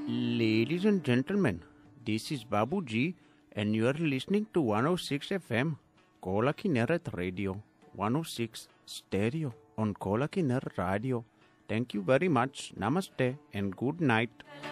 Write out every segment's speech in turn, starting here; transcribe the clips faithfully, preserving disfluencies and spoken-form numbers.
Ladies and gentlemen, this is Babu G and you are listening to one oh six F M, Kola Kinneret Radio, one oh six Stereo on Kola Kinneret Radio. Thank you very much. Namaste and good night.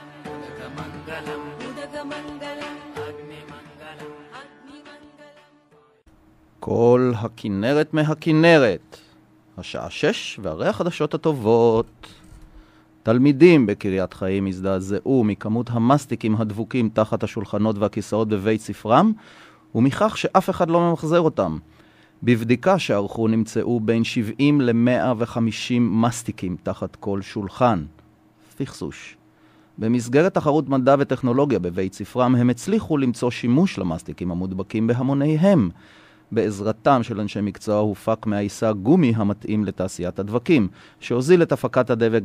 כל הכינרת מהכינרת, השעה שש והרי החדשות הטובות. תלמידים בקריית חיים הזדעזעו מכמות המסטיקים הדבוקים תחת השולחנות והכיסאות בבית ספרם, ומכך שאף אחד לא ממחזר אותם. בבדיקה שערכו נמצאו בין שבעים ל-מאה וחמישים מסטיקים תחת כל שולחן. פכסוש. במסגרת תחרות מדע וטכנולוגיה בבית ספרם הם הצליחו למצוא שימוש למסטיקים המודבקים בהמוניהם. בעזרתם של אנשי מקצוע הופק מהעיסה גומי המתאים לתעשיית הדבקים, שהוזיל את הפקת הדבק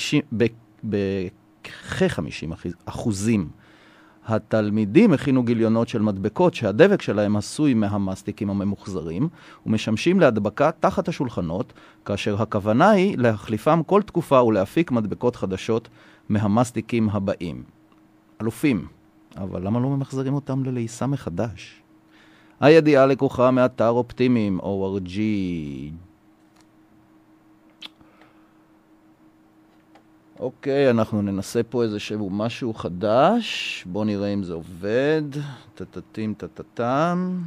בכ-חמישים אחוזים. התלמידים הכינו גיליונות של מדבקות שהדבק שלהם עשוי מהמסטיקים הממוחזרים, ומשמשים להדבקה תחת השולחנות, כאשר הכוונה היא להחליפם כל תקופה ולהפיק מדבקות חדשות מהמסטיקים הבאים. אלופים, אבל למה לא ממחזרים אותם ללעיסה מחדש? הידיעה לקוחה מאתר אופטימיים, או אר ג'י. אוקיי, אנחנו ננסה פה איזשהו משהו חדש. בואו נראה אם זה עובד. טטטים, טטטם.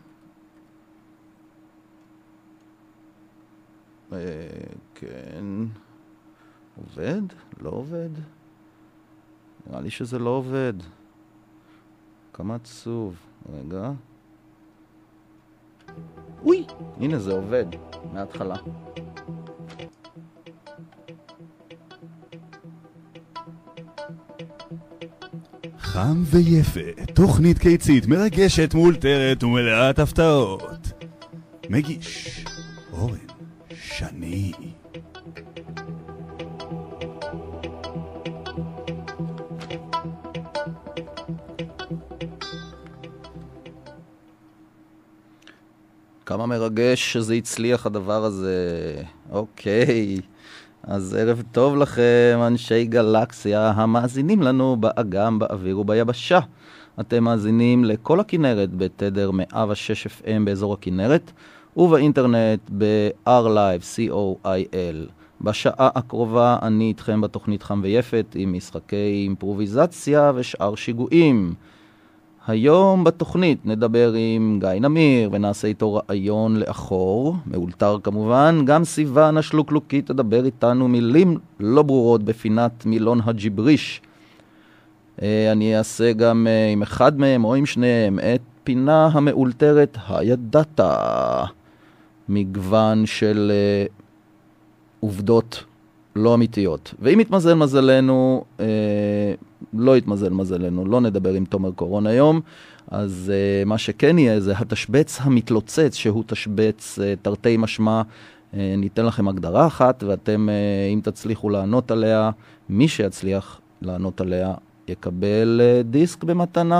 אה, כן. עובד? לא עובד? נראה לי שזה לא עובד. כמה עצוב. רגע. אוי, הנה זה עובד, מההתחלה. חם ויפה, תוכנית קיצית מרגשת, מולתרת ומלאת הפתעות. מגיש, אורן שני. כמה מרגש שזה הצליח הדבר הזה. אוקיי, אז ערב טוב לכם, אנשי גלקסיה המאזינים לנו באגם, באוויר וביבשה. אתם מאזינים לכל הכינרת בתדר מאה ושש אף אם באזור הכינרת, ובאינטרנט ב-R-Live, סי או איי אל. בשעה הקרובה אני איתכם בתוכנית חם ויפת עם משחקי אימפרוביזציה ושאר שיגועים. היום בתוכנית נדבר עם גיא נמיר ונעשה איתו רעיון לאחור, מאולתר כמובן. גם סיוון השלוקלוקי תדבר איתנו מילים לא ברורות בפינת מילון הג'יבריש. אני אעשה גם עם אחד מהם או עם שניהם את פינה המאולתרת הידעת. מגוון של עובדות לא אמיתיות. ואם יתמזל מזלנו, אה, לא יתמזל מזלנו, לא נדבר עם תומר קורון היום, אז אה, מה שכן יהיה זה התשבץ המתלוצץ, שהוא תשבץ אה, תרתי משמע. אה, ניתן לכם הגדרה אחת, ואתם, אה, אם תצליחו לענות עליה, מי שיצליח לענות עליה יקבל אה, דיסק במתנה.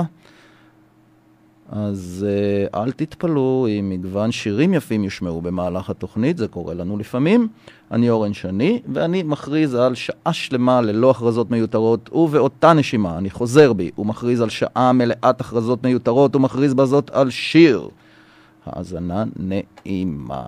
אז אה, אל תתפלו, אם מגוון שירים יפים ישמעו במהלך התוכנית, זה קורה לנו לפעמים. אני אורן שני, ואני מכריז על שעה שלמה ללא הכרזות מיותרות, ובאותה נשימה אני חוזר בי ומכריז על שעה מלאת הכרזות מיותרות, ומכריז בזאת על שיר. האזנה נעימה.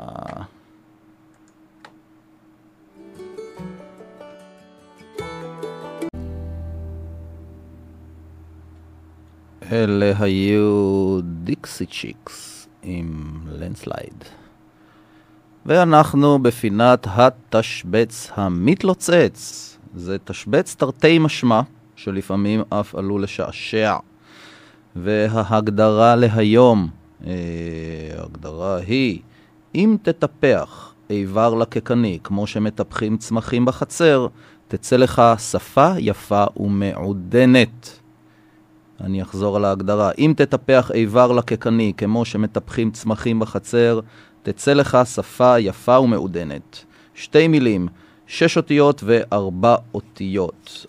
אלה היו דיקסי צ'יקס עם לנדסלייד. ואנחנו בפינת התשבץ המתלוצץ. זה תשבץ תרתי משמע, שלפעמים אף עלו לשעשע. וההגדרה להיום, אה, ההגדרה היא, אם תטפח איבר לקקני, כמו שמטפחים צמחים בחצר, תצא לך שפה יפה ומעודנת. אני אחזור על ההגדרה. אם תטפח איבר לקקני, כמו שמטפחים צמחים בחצר, תצא לך שפה יפה ומעודנת. שתי מילים, שש אותיות וארבע אותיות.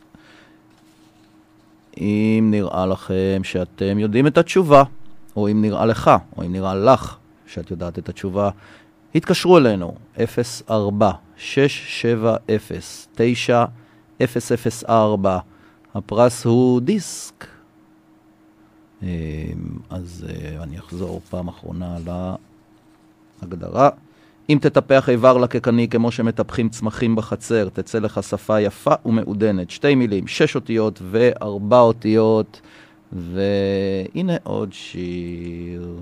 אם נראה לכם שאתם יודעים את התשובה, או אם נראה לך, או אם נראה לך שאת יודעת את התשובה, התקשרו אלינו, אפס ארבע שש שבע אפס תשע אפס אפס ארבע. הפרס הוא דיסק. אז אני אחזור פעם אחרונה להגדרה. אם תטפח איבר לקקני כמו שמטפחים צמחים בחצר, תצא לך שפה יפה ומעודנת. שתי מילים, שש אותיות וארבע אותיות. והנה עוד שיר.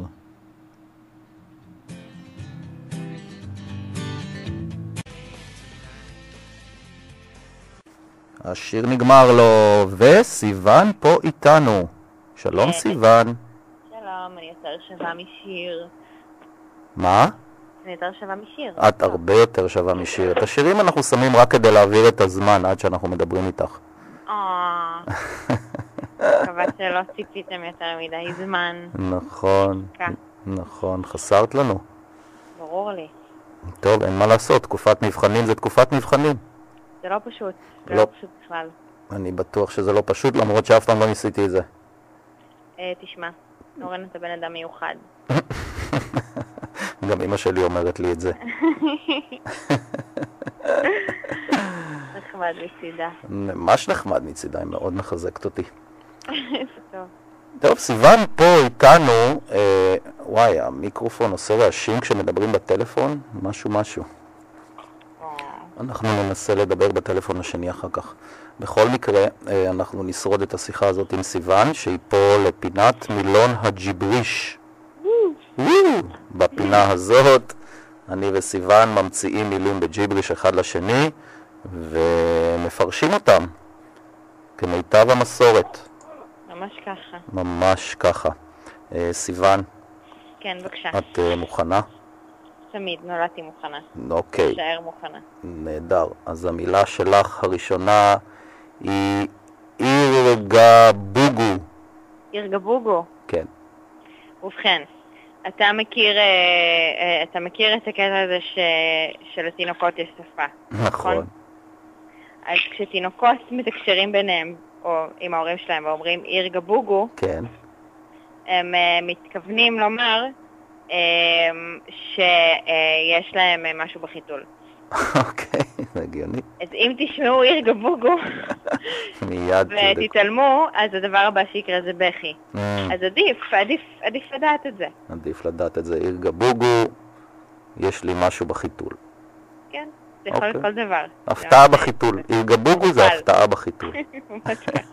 השיר נגמר לו, וסיוון פה איתנו. שלום סיוון. שלום, אני יותר שווה משיר. מה? אני יותר שווה משיר. את הרבה יותר שווה משיר. את השירים אנחנו שמים רק כדי להעביר את הזמן עד שאנחנו מדברים איתך. אה, מקווה שלא ציפיתם יותר מדי זמן. נכון, נכון, חסרת לנו. ברור לי. טוב, אין מה לעשות, תקופת מבחנים זה תקופת מבחנים. זה לא פשוט, זה לא. לא פשוט בכלל. אני בטוח שזה לא פשוט, למרות שאף פעם לא ניסיתי את זה. אה, תשמע, אורן אתה בן אדם מיוחד. גם אמא שלי אומרת לי את זה. נחמד מצידה. ממש נחמד מצידה, היא מאוד מחזקת אותי. טוב. טוב, סיוון פה איתנו, אה, וואי, המיקרופון עושה רעשים כשמדברים בטלפון, משהו משהו. אנחנו ננסה לדבר בטלפון השני אחר כך. בכל מקרה, אה, אנחנו נשרוד את השיחה הזאת עם סיוון, שהיא פה לפינת מילון הג'יבריש. בפינה הזאת, אני וסיוון ממציאים מילים בג'יבריש אחד לשני, ומפרשים אותם כמיטב המסורת. ממש ככה. ממש ככה. אה, סיוון, כן, בבקשה. את אה, מוכנה? תמיד, נולדתי מוכנה. אוקיי. שער מוכנה. נהדר. אז המילה שלך הראשונה היא אירגבוגו. אירגבוגו. כן. ובכן, אתה מכיר, אה, אה, אתה מכיר את הקטע הזה ש... שלתינוקות יש שפה. נכון. אז כשתינוקות מתקשרים ביניהם, או עם ההורים שלהם, ואומרים אירגבוגו, כן. הם uh, מתכוונים לומר uh, שיש להם uh, משהו בחיתול. אוקיי, זה הגיוני. אז אם תשמעו אירגבוגו מיד ותתעלמו, אז הדבר הבא שיקרה זה בכי. אז עדיף, עדיף, עדיף לדעת את זה. עדיף לדעת את זה. אירגבוגו, יש לי משהו בחיתול. כן, זה יכול להיות כל דבר. הפתעה בחיתול. אירגבוגו זה הפתעה בחיתול. ממש ככה.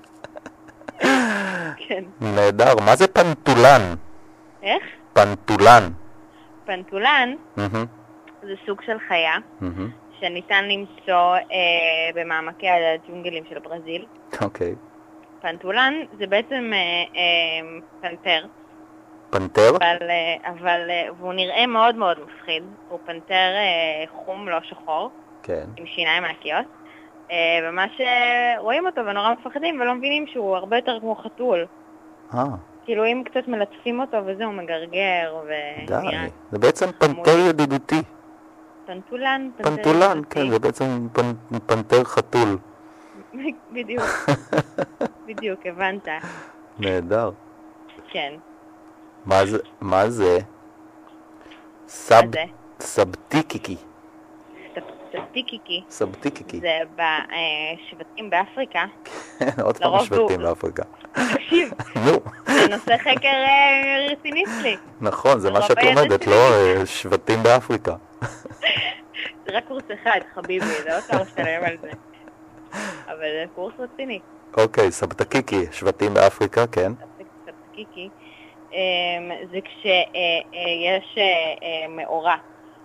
כן. נהדר. מה זה פנטולן? איך? פנטולן. פנטולן זה סוג של חיה שניתן למצוא אה, במעמקי הג'ונגלים של ברזיל. אוקיי. פנטולן זה בעצם אה, אה, פנתר. פנתר? אבל, אה, אבל אה, והוא נראה מאוד מאוד מפחיד. הוא פנתר אה, חום, לא שחור. כן. עם שיניים ענקיות. אה, ומה שרואים אותו ונורא מפחדים ולא מבינים שהוא הרבה יותר כמו חתול. אה. כאילו אם קצת מלטפים אותו וזה הוא מגרגר ונראה. די, זה בעצם פנתר ידידותי. פנטולן, פנטולן, כן, זה בעצם פנ... פנתר חתול. בדיוק, בדיוק, הבנת. נהדר. כן. מה זה? מה זה? סב... סבטיקיקי. סבטיקיקי. סבטיקיקי. זה בשבטים באפריקה. כן, עוד פעם שבטים באפריקה. תקשיב, זה נושא חקר רציני שלי. נכון, זה מה שאת לומדת, לא שבטים באפריקה. זה רק קורס אחד, חביבי, זה לא צריך לשלם על זה. אבל זה קורס רציני. אוקיי, סבטיקיקי, שבטים באפריקה, כן. סבטיקיקי, זה כשיש מאורע,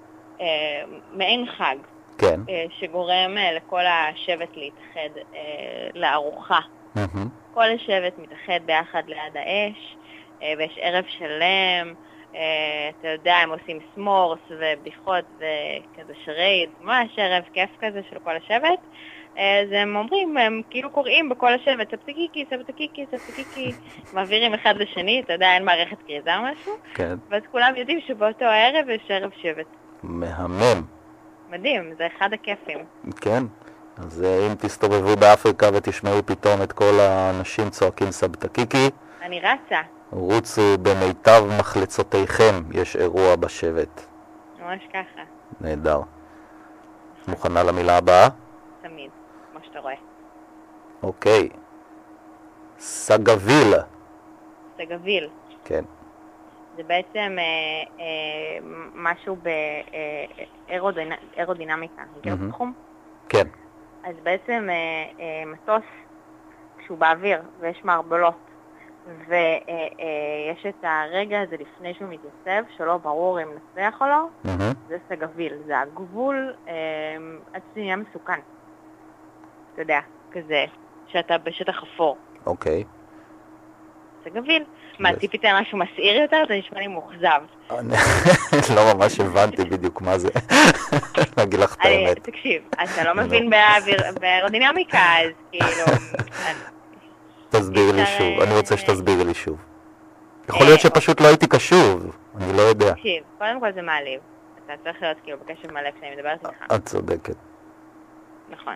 מעין חג, כן. שגורם לכל השבט להתאחד לארוחה. כל השבט מתאחד ביחד ליד האש, ויש ערב שלם, אתה יודע, הם עושים סמורס ובדיחות וכזה שרייד, ממש ערב כיף כזה של כל השבט. אז הם אומרים, הם כאילו קוראים בכל השבט, סבטיקיקי, סבטיקיקי, סבטיקיקי, מעבירים אחד לשני, אתה יודע, אין מערכת קריזה או משהו. כן. ואז כולם יודעים שבאותו הערב יש ערב שבט. מהמם. מדהים, זה אחד הכיפים. כן. אז אם תסתובבו באפריקה ותשמעו פתאום את כל האנשים צועקים סבטיקיקי, אני רצה. רוצו במיטב מחלצותיכם, יש אירוע בשבט. ממש ככה. נהדר. מוכנה למילה הבאה? תמיד, כמו שאתה רואה. אוקיי. סגביל. סגביל. כן. זה בעצם אה, אה, משהו באירודינמיקה, מכיר את התחום? כן. אז בעצם אה, אה, מטוס, כשהוא באוויר ויש מערבולות, ויש אה, אה, את הרגע הזה לפני שהוא מתייצב, שלא ברור אם נצליח או לא, Mm-hmm. זה סגביל. זה הגבול אה, עד שזה נהיה מסוכן. אתה יודע, כזה, שאתה בשטח אפור. אוקיי. סגביל. מה, ציפית משהו מסעיר יותר? זה נשמע לי מוכזב. אני לא ממש הבנתי בדיוק מה זה. נגיד לך את האמת. תקשיב, אתה לא מבין באירודינמיקה, אז כאילו... תסביר לי שוב, אני רוצה שתסביר לי שוב. יכול להיות שפשוט לא הייתי קשוב, אני לא יודע. תקשיב, קודם כל זה מעליב. אתה צריך להיות כאילו בקשב מלא כשאני מדברת איתך. את צודקת. נכון.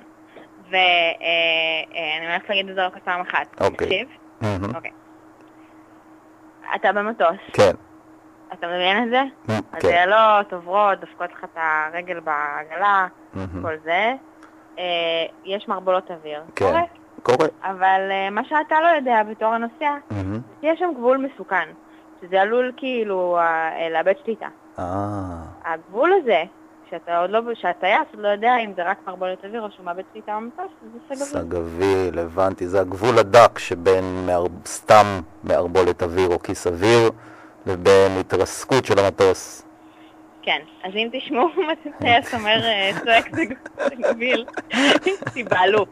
ואני הולכת להגיד את זה רק פעם אחת. אוקיי. תקשיב? אוקיי. אתה במטוס. כן. אתה מבין את זה? אז דיילות, עוברות, דופקות לך את הרגל בעגלה, כל זה. יש מערבולות אוויר. כן, קורה. אבל מה שאתה לא יודע בתור הנוסע, יש שם גבול מסוכן, שזה עלול כאילו לאבד שליטה. הגבול הזה, שאתה עוד לא, שהטייס עוד לא יודע אם זה רק מערבולת אוויר או שהוא מאבד שליטה במטוס, זה סגביל. סגביל, הבנתי. זה הגבול הדק שבין סתם מערבולת אוויר או כיס אוויר לבין התרסקות של המטוס. כן, אז אם תשמעו מה טייס אומר צועק סגביל, תיבעלו.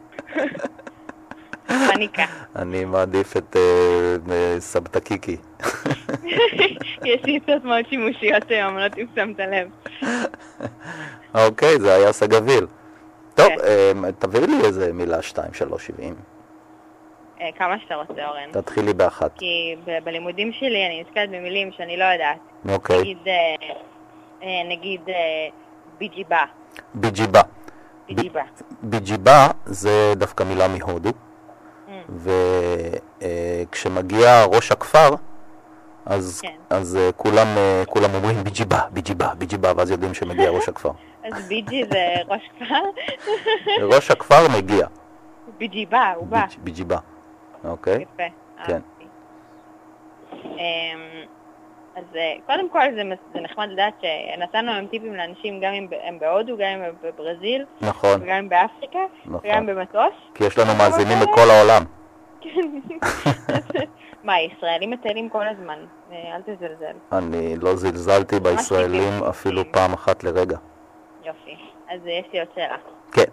פניקה. אני מעדיף את סבתקיקי. יש לי קצת מאוד שימושיות היום, לא תשמת לב. אוקיי, זה היה סגביל. טוב, תביא לי איזה מילה שתיים, שלוש, שבעים. כמה שאתה רוצה, אורן. תתחילי באחת. כי בלימודים שלי אני נזכרת במילים שאני לא יודעת. אוקיי. נגיד, נגיד, ביג'יבה. ביג'יבה. ביג'יבה. ביג'יבה זה דווקא מילה מהודו. וכשמגיע ראש הכפר, אז, כן. אז uh, כולם, uh, כולם אומרים ביג'יבה, ביג'יבה, ביג'יבה, ואז יודעים שמגיע ראש הכפר. אז ביג'י זה ראש כפר? ראש הכפר מגיע. ביג'יבה, הוא בא. ביג'יבה, אוקיי. יפה. כן. אז קודם כל זה, זה נחמד לדעת שנתנו הם טיפים לאנשים גם אם הם בהודו, גם אם הם בברזיל, נכון. וגם אם באפריקה, נכון. וגם במטוס. כי יש לנו מאזינים בכל העולם. מה, ישראלים מטיילים כל הזמן, אל תזלזל. אני לא זלזלתי בישראלים אפילו פעם אחת לרגע. יופי, אז יש לי עוד שאלה. כן.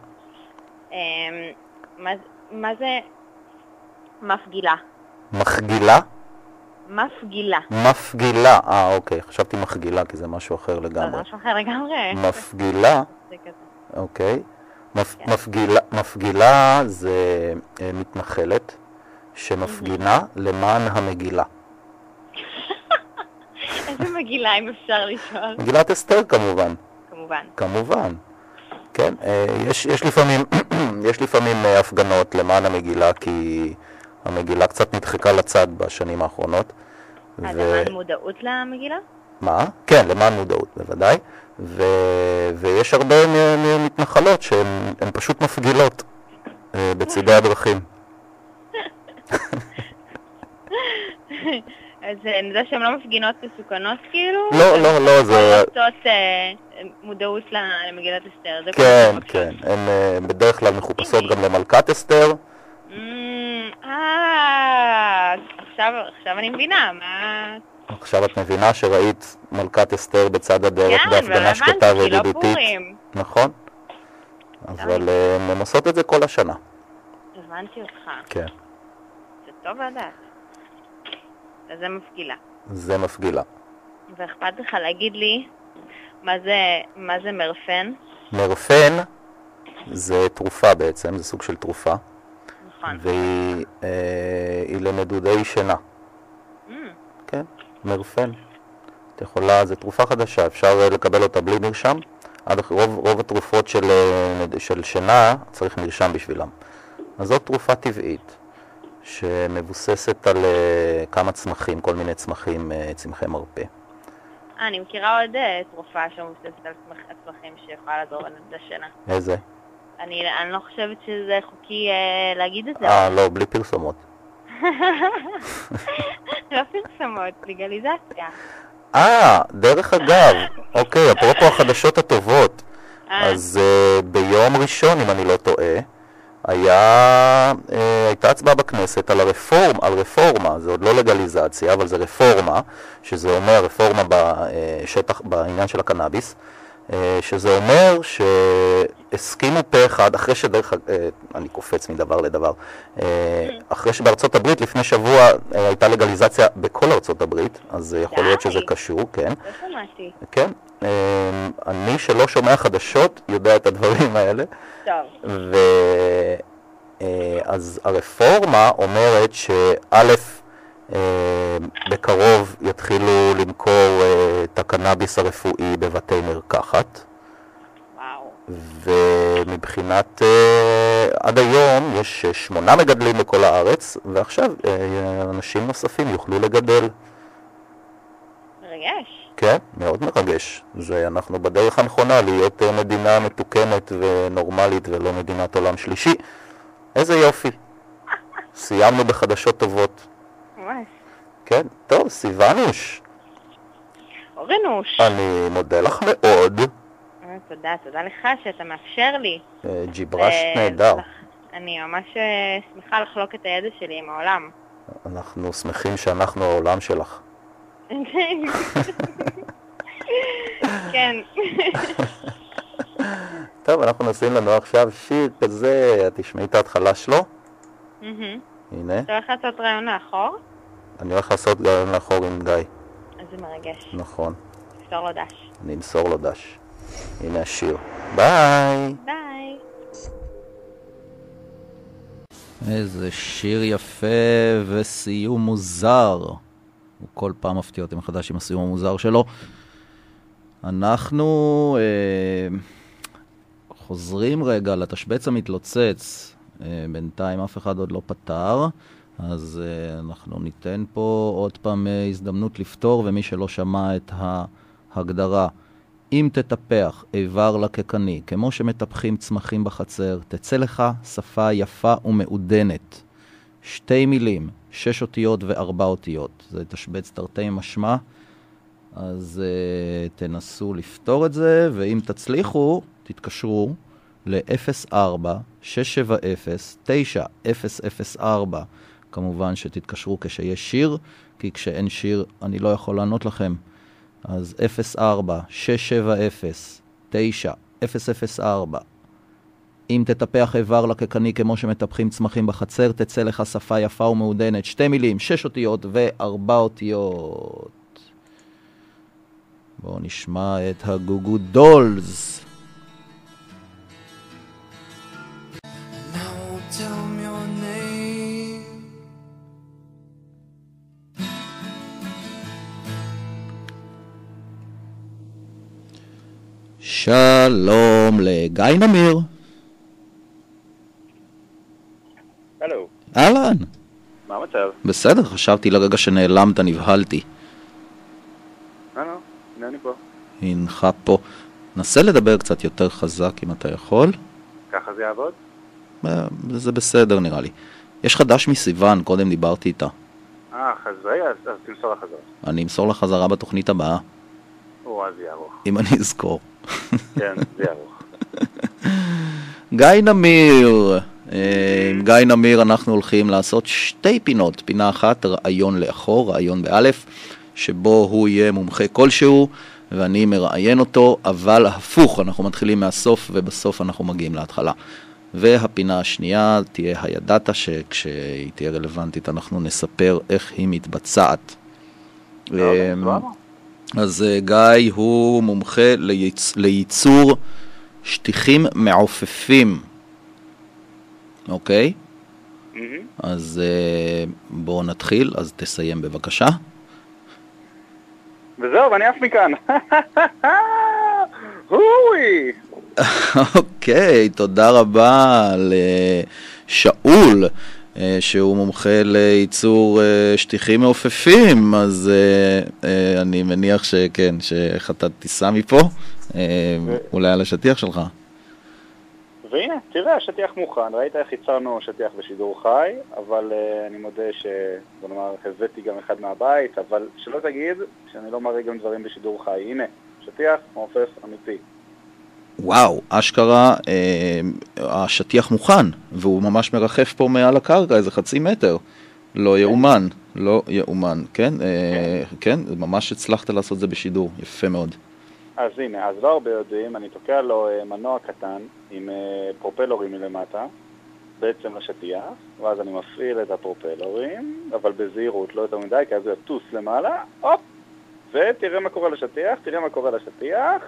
מה זה מפגילה? מחגילה? מפגילה. מפגילה, אה אוקיי, חשבתי מחגילה כי זה משהו אחר לגמרי. זה משהו אחר לגמרי. מפגילה, אוקיי. מפגילה, מפגילה זה מתנחלת שמפגינה למען המגילה. איזה מגילה אם אפשר לשאול? מגילת אסתר כמובן. כמובן. כמובן. כן, יש, יש לפעמים, יש לפעמים הפגנות למען המגילה כי המגילה קצת נדחקה לצד בשנים האחרונות. אז ו... למען מודעות למגילה? מה? כן, למען מודעות, בוודאי. ו... ויש הרבה מתנחלות שהן פשוט מפגילות בצדי הדרכים. אז זה שהן לא מפגינות מסוכנות כאילו? לא, לא, לא, זה... רוצות מודעות למגילת אסתר. כן, כן. הן בדרך כלל מחופשות גם למלכת אסתר. אה, עכשיו אני מבינה, מה... עכשיו את מבינה שראית מלכת אסתר בצד הדרך בהפגנה שקטה וידידותית. נכון. אבל הן עושות את זה כל השנה. הבנתי אותך. כן. זה טוב לדעת. זה מפגילה. זה מפגילה. ואכפת לך להגיד לי מה זה, מה זה מרפן? מרפן זה תרופה בעצם, זה סוג של תרופה. נכון. והיא אה, היא לנדודי שינה. Mm. כן, מרפן. את יכולה, זו תרופה חדשה, אפשר לקבל אותה בלי מרשם. עד רוב, רוב התרופות של, של שינה צריך מרשם בשבילם. אז זאת תרופה טבעית שמבוססת על uh, כמה צמחים, כל מיני צמחים, uh, צמחי מרפא. אה, אני מכירה עוד uh, תרופה שמבוססת על צמח, צמחים שיכולה לעזור לנדודי שינה. איזה? אני, אני לא חושבת שזה חוקי אה, להגיד את זה. אה, לא, בלי פרסומות. לא פרסומות, לגליזציה. אה, דרך אגב, אוקיי, אפרופו החדשות הטובות, אז uh, ביום ראשון, אם אני לא טועה, היה, uh, הייתה הצבעה בכנסת על הרפורם, על רפורמה, זה עוד לא לגליזציה, אבל זה רפורמה, שזה אומר רפורמה בשטח, בעניין של הקנאביס, uh, שזה אומר שהסכימו פה אחד, אחרי שדרך, uh, אני קופץ מדבר לדבר, uh, אחרי שבארצות הברית לפני שבוע uh, הייתה לגליזציה בכל ארצות הברית, אז uh, יכול להיות שזה קשור, כן. לא שמעתי. כן. אני שלא שומע חדשות יודע את הדברים האלה. טוב. ואז הרפורמה אומרת שא' בקרוב יתחילו למכור את הקנאביס הרפואי בבתי מרקחת. וואו. ומבחינת עד היום יש שמונה מגדלים בכל הארץ, ועכשיו אנשים נוספים יוכלו לגדל. מרגש. כן, מאוד מרגש. זה אנחנו בדרך הנכונה להיות מדינה מתוקנת ונורמלית ולא מדינת עולם שלישי. איזה יופי. סיימנו בחדשות טובות. ממש. כן, טוב, סיוונוש. אורנוש. אני מודה לך מאוד. תודה, תודה לך שאתה מאפשר לי. ג'יברש נהדר. אני ממש שמחה לחלוק את הידע שלי עם העולם. אנחנו שמחים שאנחנו העולם שלך. כן. טוב, אנחנו נשים לנו עכשיו שיר כזה, את תשמעי את ההתחלה שלו. הנה. אתה הולך לעשות רעיון לאחור? אני הולך לעשות רעיון לאחור עם גיא. אז זה מרגש. נכון. תמסור לו דש. אני אמסור לו דש. הנה השיר. ביי. ביי. איזה שיר יפה וסיום מוזר. הוא כל פעם מפתיע אותי מחדש עם הסיום המוזר שלו. אנחנו אה, חוזרים רגע לתשבץ המתלוצץ. אה, בינתיים אף אחד עוד לא פתר, אז אה, אנחנו ניתן פה עוד פעם אה, הזדמנות לפתור, ומי שלא שמע את ההגדרה. אם תטפח איבר לקקני, כמו שמטפחים צמחים בחצר, תצא לך שפה יפה ומעודנת. שתי מילים, שש אותיות וארבע אותיות. זה תשבץ תרתי משמע. אז uh, תנסו לפתור את זה, ואם תצליחו, תתקשרו ל-אפס ארבע שש שבע אפס תשע אפס אפס ארבע. כמובן שתתקשרו כשיש שיר, כי כשאין שיר אני לא יכול לענות לכם. אז אפס ארבע שש שבע אפס תשע אפס אפס ארבע. אם תטפח איבר לקקני כמו שמטפחים צמחים בחצר, תצא לך שפה יפה ומעודנת. שתי מילים, שש אותיות וארבע אותיות. בואו נשמע את הגוגו דולס. שלום לגיא נמיר. הלו. אהלן. מה המצב? בסדר, חשבתי לרגע שנעלמת, נבהלתי. אה, לא, הנה אני פה. הנך פה. נסה לדבר קצת יותר חזק אם אתה יכול. ככה זה יעבוד? זה בסדר נראה לי. יש חדש מסיוון, קודם דיברתי איתה. אה, חזרי, אז, אז תמסור לחזרה. אני אמסור לחזרה בתוכנית הבאה. או, אז זה ארוך. אם אני אזכור. כן, זה ארוך. גיא נמיר. עם גיא נמיר אנחנו הולכים לעשות שתי פינות. פינה אחת, רעיון לאחור, רעיון באלף, שבו הוא יהיה מומחה כלשהו, ואני מראיין אותו, אבל הפוך, אנחנו מתחילים מהסוף, ובסוף אנחנו מגיעים להתחלה. והפינה השנייה תהיה הידעת, שכשהיא תהיה רלוונטית אנחנו נספר איך היא מתבצעת. אז גיא הוא מומחה לייצ... לייצור שטיחים מעופפים. אוקיי? Mm-hmm. אז בואו נתחיל, אז תסיים בבקשה. וזהו, ואני אף מכאן. הוי! אוקיי, תודה רבה לשאול, שהוא מומחה לייצור שטיחים מעופפים, אז אני מניח שכן, שאיך אתה תיסע מפה, אולי על השטיח שלך. והנה, תראה, השטיח מוכן, ראית איך ייצרנו שטיח בשידור חי, אבל uh, אני מודה ש... בוא נאמר, הבאתי גם אחד מהבית, אבל שלא תגיד שאני לא מראה גם דברים בשידור חי. הנה, שטיח מעופף אמיתי. וואו, אשכרה, אה, השטיח מוכן, והוא ממש מרחף פה מעל הקרקע, איזה חצי מטר. לא יאומן, לא יאומן, כן? אה, כן, ממש הצלחת לעשות את זה בשידור, יפה מאוד. אז הנה, אז לא הרבה יודעים, אני תוקע לו מנוע קטן עם פרופלורים מלמטה, בעצם לשטיח, ואז אני מפעיל את הפרופלורים, אבל בזהירות, לא יותר מדי, כי אז הוא יטוס למעלה, הופ, ותראה מה קורה לשטיח, תראה מה קורה לשטיח.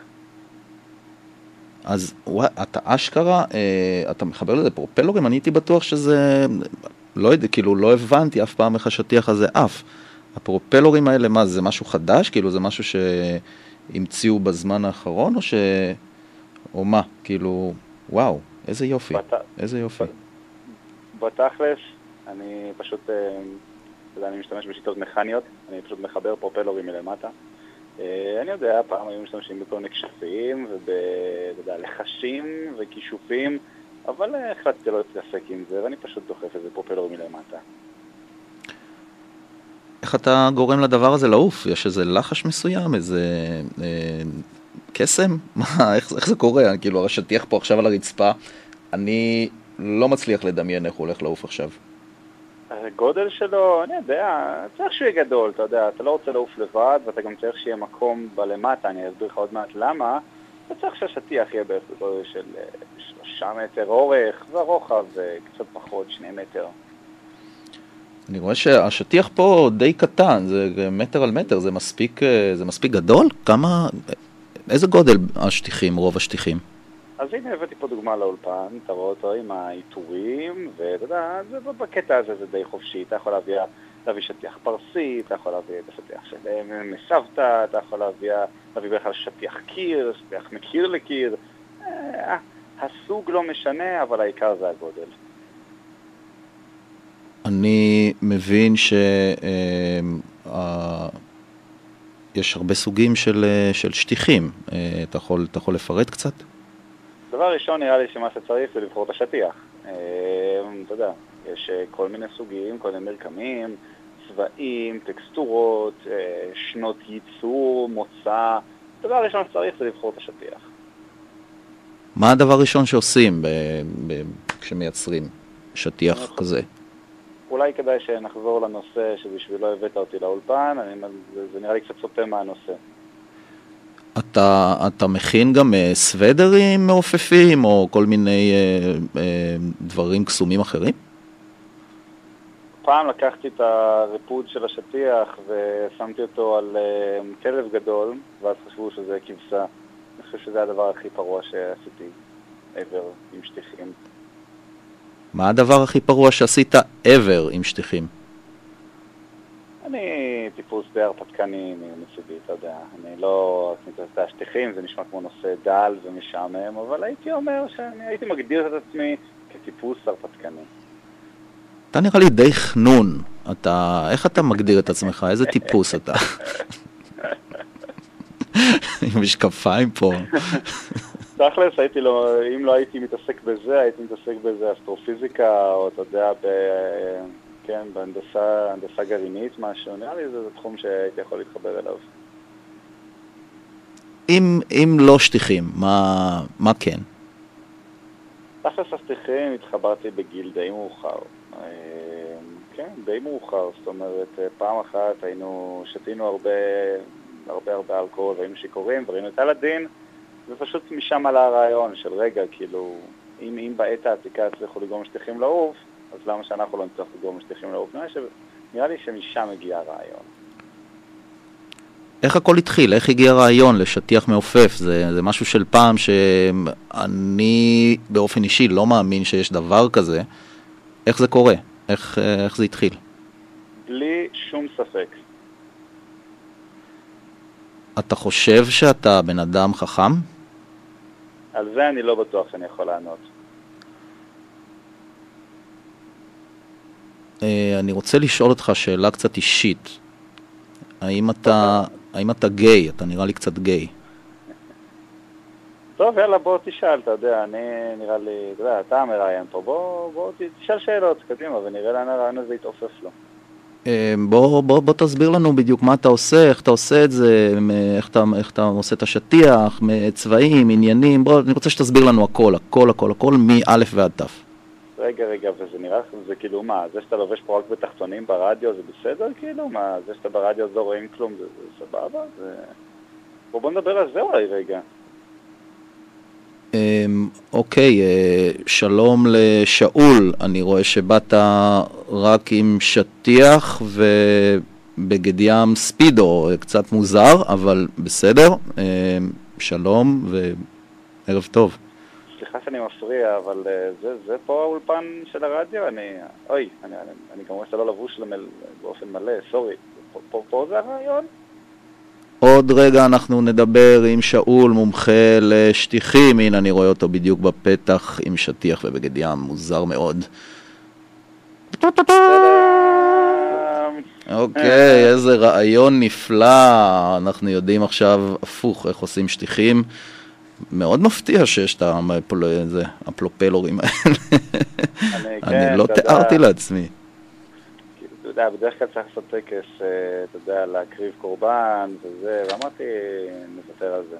אז ווא, אתה אשכרה, אה, אתה מחבר לזה פרופלורים, אני הייתי בטוח שזה, לא יודע, כאילו לא הבנתי אף פעם איך השטיח הזה אף. הפרופלורים האלה, מה, זה משהו חדש? כאילו זה משהו ש... המציאו בזמן האחרון, או ש... או מה? כאילו, וואו, איזה יופי, בת... איזה יופי. בתכלס, אני פשוט, אתה יודע, אני משתמש בשיטות מכניות, אני פשוט מחבר פרופלורים מלמטה. אני יודע, פעם היו משתמשים בכל מיני כשפים, ובלחשים וכישופים, אבל החלטתי לא להתעסק עם זה, ואני פשוט דוחף איזה פרופלורים מלמטה. איך אתה גורם לדבר הזה לעוף? יש איזה לחש מסוים, איזה אה, קסם? מה, איך, איך זה קורה? כאילו, השטיח פה עכשיו על הרצפה, אני לא מצליח לדמיין איך הוא הולך לעוף עכשיו. הגודל שלו, אני יודע, צריך שהוא יהיה גדול, אתה יודע, אתה לא רוצה לעוף לבד, ואתה גם צריך שיהיה מקום בלמטה, אני אסביר לך עוד מעט למה, אתה צריך שהשטיח יהיה בערך בגודל של שלושה מטר אורך, והרוחב קצת פחות, שני מטר. אני רואה שהשטיח פה די קטן, זה מטר על מטר, זה מספיק, זה מספיק גדול? כמה, איזה גודל השטיחים, רוב השטיחים? אז הנה הבאתי פה דוגמה לאולפן, אתה רואה אותו עם העיטורים, ואתה יודע, בקטע הזה זה די חופשי, אתה יכול להביא, להביא שטיח פרסי, אתה יכול להביא את השטיח של מסבתא, אתה יכול להביא, להביא בכלל שטיח קיר, שטיח מקיר לקיר, הסוג לא משנה, אבל העיקר זה הגודל. אני מבין ש... יש הרבה סוגים של, של שטיחים. אתה יכול, אתה יכול לפרט קצת? דבר ראשון, נראה לי שמה שצריך זה לבחור את השטיח. אתה יודע, יש כל מיני סוגים, כל מיני מרקמים, צבעים, טקסטורות, שנות ייצור, מוצא. דבר ראשון שצריך זה לבחור את השטיח. מה הדבר הראשון שעושים ב, ב, כשמייצרים שטיח כזה? אולי כדאי שנחזור לנושא שבשבילו הבאת אותי לאולפן, אני, זה, זה נראה לי קצת סוטה מהנושא. אתה, אתה מכין גם uh, סוודרים מעופפים או כל מיני uh, uh, דברים קסומים אחרים? פעם לקחתי את הריפוד של השטיח ושמתי אותו על uh, כלב גדול, ואז חשבו שזה כבשה. אני חושב שזה הדבר הכי פרוע שעשיתי ever עם שטיחים. מה הדבר הכי פרוע שעשית ever עם שטיחים? אני טיפוס די הרפתקני מצידי, אתה יודע. אני לא... את השטיחים זה נשמע כמו נושא דל ומשעמם, אבל הייתי אומר שאני הייתי מגדיר את עצמי כטיפוס הרפתקני. אתה נראה לי די חנון. אתה... איך אתה מגדיר את עצמך? איזה טיפוס אתה? עם משקפיים פה. תכלס, הייתי לא, אם לא הייתי מתעסק בזה, הייתי מתעסק בזה אסטרופיזיקה, או אתה יודע, ב, כן, בהנדסה, הנדסה גרעינית, משהו. נראה לי זה, זה תחום שהייתי יכול להתחבר אליו. אם, אם לא שטיחים, מה, מה כן? תכלס השטיחים התחברתי בגיל די מאוחר. כן, די מאוחר, זאת אומרת, פעם אחת היינו, שתינו הרבה, הרבה הרבה אלכוהול, והיינו שיכורים, וראינו את הילדים, ופשוט משם עלה הרעיון של רגע, כאילו, אם, אם בעת העתיקה הצליחו לגרום שטיחים לעוף, אז למה שאנחנו לא נצטרך לגרום שטיחים לעוף? נראה, ש... נראה לי שמשם הגיע הרעיון. איך הכל התחיל? איך הגיע הרעיון לשטיח מעופף? זה, זה משהו של פעם שאני באופן אישי לא מאמין שיש דבר כזה. איך זה קורה? איך, איך זה התחיל? בלי שום ספק. אתה חושב שאתה בן אדם חכם? על זה אני לא בטוח שאני יכול לענות. אני רוצה לשאול אותך שאלה קצת אישית. האם אתה, האם אתה גיי? אתה נראה לי קצת גיי. טוב, יאללה, בוא תשאל, אתה יודע, אני נראה לי, אתה יודע, אתה מראיין פה, בוא, בוא תשאל שאלות, קדימה, ונראה לאן הרעיון הזה יתעופף לו. בוא, בוא, בוא תסביר לנו בדיוק מה אתה עושה, איך אתה עושה את זה, איך אתה, איך אתה עושה את השטיח, צבעים, עניינים, בוא, אני רוצה שתסביר לנו הכל, הכל, הכל, הכל, מא' ועד ת'. רגע, רגע, וזה נראה, זה כאילו מה, זה שאתה לובש פה רק בתחתונים ברדיו זה בסדר, כאילו? מה, זה שאתה ברדיו לא רואים כלום, זה, זה סבבה? זה... בוא, בוא נדבר על זה אולי רגע. אוקיי, שלום לשאול, אני רואה שבאת רק עם שטיח ובגד ים ספידו, קצת מוזר, אבל בסדר, שלום וערב טוב. סליחה שאני מפריע, אבל זה, זה פה האולפן של הרדיו, אני, אוי, אני, אני, אני כמובן שאתה לא לבוש למל, באופן מלא, סורי, פה, פה, פה זה הרעיון? עוד רגע אנחנו נדבר עם שאול, מומחה לשטיחים, הנה אני רואה אותו בדיוק בפתח עם שטיח ובגד ים, מוזר מאוד. אוקיי, איזה רעיון נפלא, אנחנו יודעים עכשיו הפוך איך עושים שטיחים, מאוד מפתיע שיש את הפלופלורים האלה, אני לא תיארתי לעצמי. אתה יודע, בדרך כלל צריך לעשות טקס, אתה יודע, להקריב קורבן וזה, ואמרתי, נוותר על זה.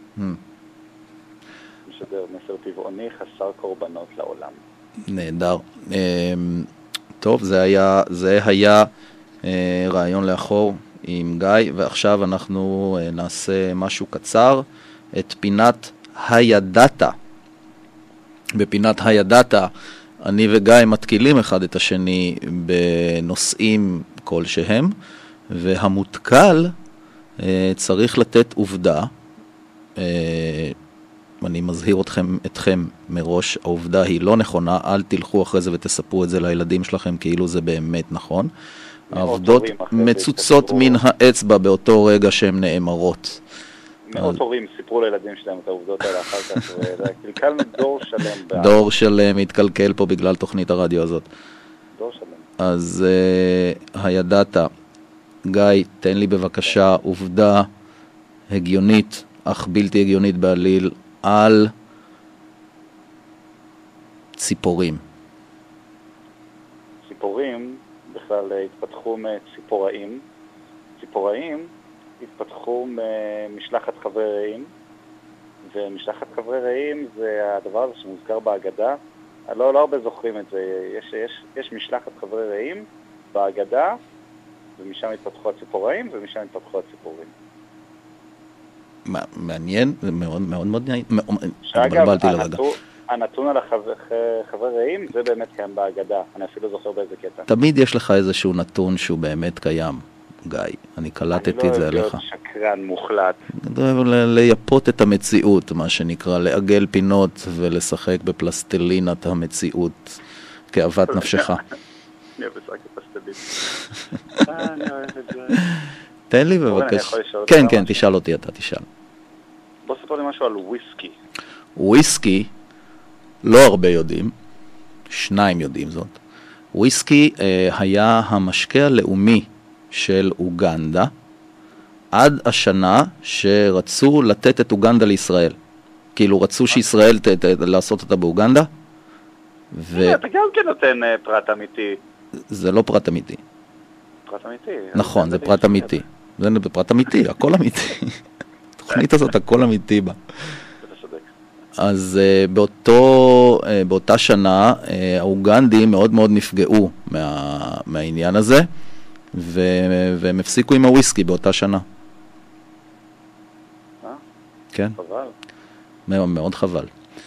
משדר מסר טבעוני חסר קורבנות לעולם. נהדר. טוב, זה היה, זה היה רעיון לאחור עם גיא, ועכשיו אנחנו נעשה משהו קצר, את פינת הידעת. בפינת הידעת, אני וגיא מתקילים אחד את השני בנושאים כלשהם, והמותקל אה, צריך לתת עובדה, אה, אני מזהיר אתכם, אתכם מראש, העובדה היא לא נכונה, אל תלכו אחרי זה ותספרו את זה לילדים שלכם כאילו זה באמת נכון. העובדות מצוצות מן האצבע באותו רגע שהן נאמרות. מאות הורים סיפרו לילדים שלהם את העובדות האלה אחר כך, וקלקלנו דור שלם. דור שלם התקלקל פה בגלל תוכנית הרדיו הזאת. דור שלם. אז uh, הידעת, גיא, תן לי בבקשה עובדה הגיונית, אך בלתי הגיונית בעליל, על ציפורים. ציפורים בכלל התפתחו מציפוראים. ציפוראים התפתחו ממשלחת חברי רעים, ומשלחת חברי רעים זה הדבר הזה שמוזכר בהגדה. לא, לא הרבה זוכרים את זה. יש, יש, יש משלחת חברי רעים בהגדה, ומשם התפתחו הציפוראים, ומשם התפתחו הציפורים. מעניין, זה מאוד מאוד מאוד מעניין. שאגב, הנתון, הנתון על החברי רעים זה באמת קיים בהגדה. אני אפילו זוכר באיזה קטע. תמיד יש לך איזשהו נתון שהוא באמת קיים. גיא, אני קלטתי את זה עליך. אני לא להיות שקרן מוחלט. לייפות את המציאות, מה שנקרא, לעגל פינות ולשחק בפלסטלינת המציאות, כאוות נפשך. אני אוהב לשחק בפלסטלינת. אני אוהב את זה. תן לי בבקשה. כן, כן, תשאל אותי, אתה תשאל. בוא ספר לי משהו על וויסקי. וויסקי, לא הרבה יודעים, שניים יודעים זאת. וויסקי היה המשקה הלאומי של אוגנדה, עד השנה שרצו לתת את אוגנדה לישראל. כאילו רצו שישראל ת, ת, לעשות אותה באוגנדה. ו... אתה גם כן נותן פרט אמיתי. זה לא פרט אמיתי. פרט אמיתי. נכון, זה פרט אמיתי. זה פרט אמיתי, הכל אמיתי. התוכנית הזאת הכל אמיתי בה. אז uh, באותו, uh, באותה שנה, uh, האוגנדים מאוד מאוד נפגעו מה, מהעניין הזה. והם הפסיקו עם הוויסקי באותה שנה. אה? כן. חבל. מאוד, מאוד חבל.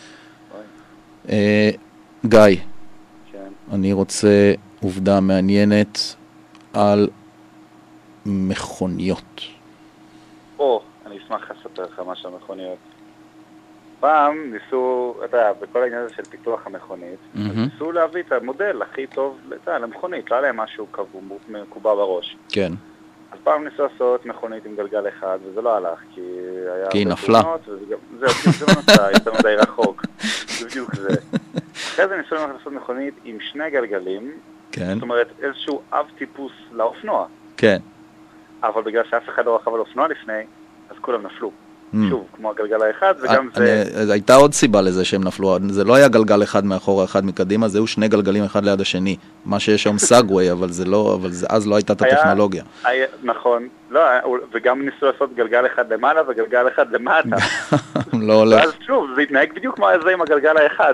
גיא, כן. אני רוצה עובדה מעניינת על מכוניות. או, אני אשמח לספר לך משהו על מכוניות. פעם ניסו, אתה יודע, בכל העניין הזה של פיתוח המכונית, ניסו להביא את המודל הכי טוב למכונית, לא היה להם משהו מקובע בראש. כן. אז פעם ניסו לעשות מכונית עם גלגל אחד, וזה לא הלך, כי היה... כי היא נפלה. זהו, זה לא נצא, יותר מדי רחוק. זה בדיוק זה. אחרי זה ניסו לעשות מכונית עם שני גלגלים, זאת אומרת, איזשהו אב טיפוס לאופנוע. כן. אבל בגלל שאף אחד לא רכב על אופנוע לפני, אז כולם נפלו. שוב, כמו הגלגל האחד, וגם זה... הייתה עוד סיבה לזה שהם נפלו, זה לא היה גלגל אחד מאחורה, אחד מקדימה, זהו שני גלגלים אחד ליד השני, מה שיש שם סאגווי, אבל זה לא, אבל אז לא הייתה את הטכנולוגיה. נכון, לא, וגם ניסו לעשות גלגל אחד למעלה וגלגל אחד למטה. לא הולך. ואז שוב, זה התנהג בדיוק כמו זה עם הגלגל האחד.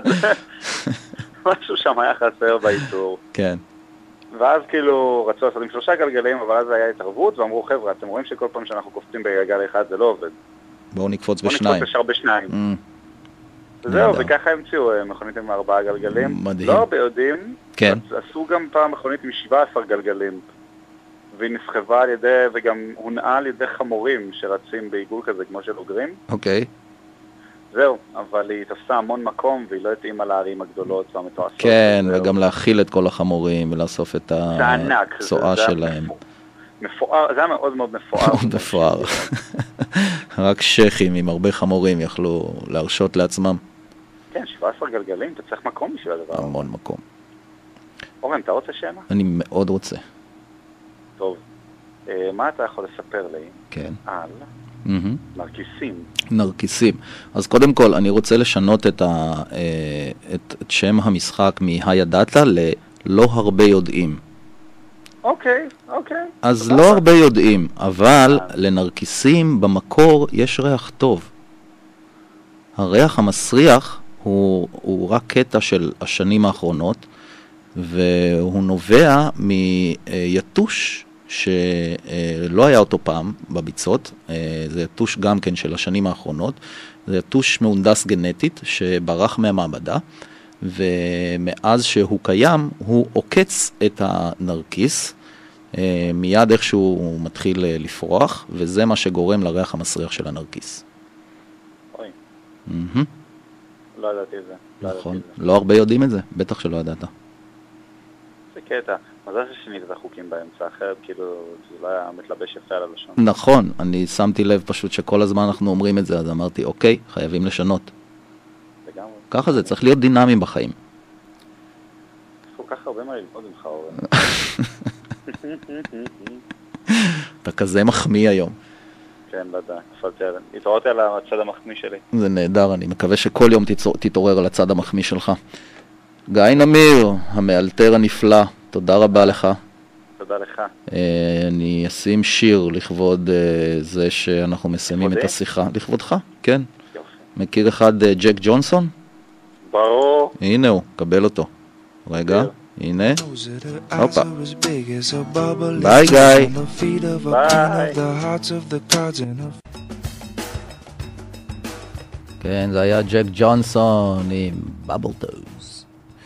משהו שם היה חסר בעיצור. כן. ואז כאילו רצו לעשות עם שלושה גלגלים, אבל אז היה התערבות, ואמרו, חבר'ה, אתם רואים שכל פעם שאנחנו קופצים בגלגל אחד זה לא עובד. בואו נקפוץ בשניים. בואו נקפוץ ישר בשניים. וזהו, וככה המציאו מכונית עם ארבעה גלגלים. מדהים. לא הרבה יודעים. כן. עשו גם פעם מכונית עם שבעה עשר גלגלים. והיא נסחבה על ידי, וגם הונעה על ידי חמורים שרצים בעיגול כזה, כמו של אוגרים. אוקיי. זהו, אבל היא תפסה המון מקום, והיא לא התאימה לערים הגדולות והמתועשות. כן, וגם להכיל את כל החמורים, ולאסוף את הצועה שלהם. מפואר, זה היה מאוד מאוד מפואר. מאוד מפואר. רק שכים עם הרבה חמורים יכלו להרשות לעצמם. כן, שבעה עשר גלגלים, אתה צריך מקום בשביל הדבר. המון מקום. אורן, אתה רוצה שמה? אני מאוד רוצה. טוב, מה אתה יכול לספר לי? כן. על נרקיסים. נרקיסים. אז קודם כל, אני רוצה לשנות את, ה, את, את שם המשחק מהידעת ללא הרבה יודעים. אוקיי, אוקיי. אז לא הרבה יודעים, אבל לנרקיסים במקור יש ריח טוב. הריח המסריח הוא, הוא רק קטע של השנים האחרונות, והוא נובע מיתוש שלא היה אותו פעם בביצות. זה יתוש גם כן של השנים האחרונות. זה יתוש מהונדס גנטית שברח מהמעבדה, ומאז שהוא קיים הוא עוקץ את הנרקיס מיד איכשהו הוא מתחיל לפרוח, וזה מה שגורם לריח המסריח של הנרקיס. אוי. לא ידעתי את זה. נכון. לא הרבה יודעים את זה, בטח שלא ידעת. זה קטע. מזל ששינית את החוקים באמצע, אחרת כאילו זה לא היה מתלבש יפה על הלשון. נכון, אני שמתי לב פשוט שכל הזמן אנחנו אומרים את זה, אז אמרתי, אוקיי, חייבים לשנות. לגמרי. ככה זה, צריך להיות דינמיים בחיים. יש כל כך הרבה מה ללמוד ממך, אורן. אתה כזה מחמיא היום. כן, לא יודע, התעוררתי על הצד המחמיא שלי. זה נהדר, אני מקווה שכל יום תתעורר על הצד המחמיא שלך. גיא נמיר, המאלתר הנפלא, תודה רבה לך. תודה לך. אני אשים שיר לכבוד זה שאנחנו מסיימים את השיחה. לכבודך, כן. יופי. מכיר אחד ג'ק ג'ונסון? ברור. הנה הוא, קבל אותו. רגע, הנה. הופה. ביי גיא. ביי. כן, זה היה ג'ק ג'ונסון עם בבל טוז.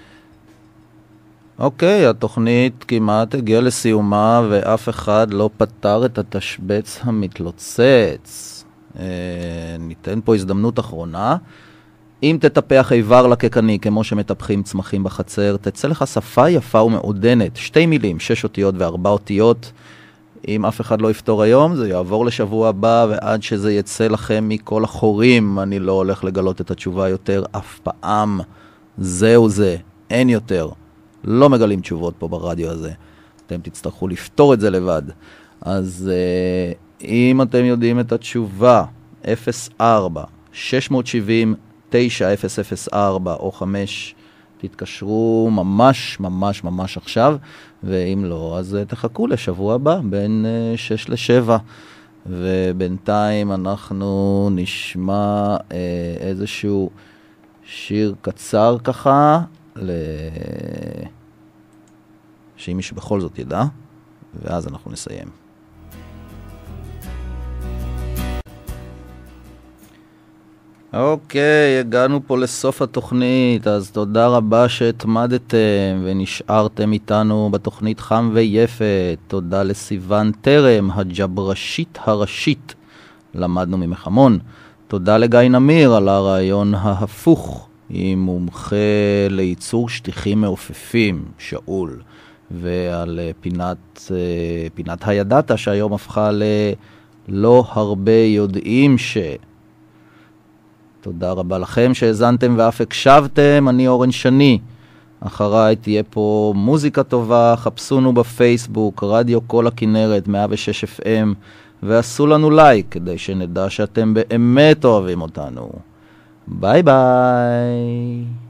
אוקיי, התוכנית כמעט הגיעה לסיומה ואף אחד לא פתר את התשבץ המתלוצץ. אה, ניתן פה הזדמנות אחרונה. אם תטפח איבר לקקני כמו שמטפחים צמחים בחצר, תצא לך שפה יפה ומעודנת. שתי מילים, שש אותיות וארבע אותיות. אם אף אחד לא יפתור היום, זה יעבור לשבוע הבא, ועד שזה יצא לכם מכל החורים, אני לא הולך לגלות את התשובה יותר אף פעם. זהו זה, אין יותר. לא מגלים תשובות פה ברדיו הזה. אתם תצטרכו לפתור את זה לבד. אז uh, אם אתם יודעים את התשובה, אפס ארבע שש שבע אפס תשע אפס אפס ארבע או חמש, תתקשרו ממש ממש ממש עכשיו, ואם לא, אז uh, תחכו לשבוע הבא, בין uh, שש לשבע. ובינתיים אנחנו נשמע uh, איזשהו שיר קצר ככה, ל... שאם מישהו בכל זאת ידע, ואז אנחנו נסיים. אוקיי, הגענו פה לסוף התוכנית, אז תודה רבה שהתמדתם ונשארתם איתנו בתוכנית חם ויפת. תודה לסיוון תרם, הג'ברשית הראשית, למדנו ממחמון. תודה לגיא נמיר על הרעיון ההפוך, עם מומחה לייצור שטיחים מעופפים, שאול, ועל פינת, פינת הידעת שהיום הפכה ללא הרבה יודעים ש... תודה רבה לכם שהזנתם ואף הקשבתם. אני אורן שני. אחריי תהיה פה מוזיקה טובה, חפשונו בפייסבוק, רדיו כל הכנרת, מאה ושש אף אם. ועשו לנו לייק כדי שנדע שאתם באמת אוהבים אותנו. ביי ביי.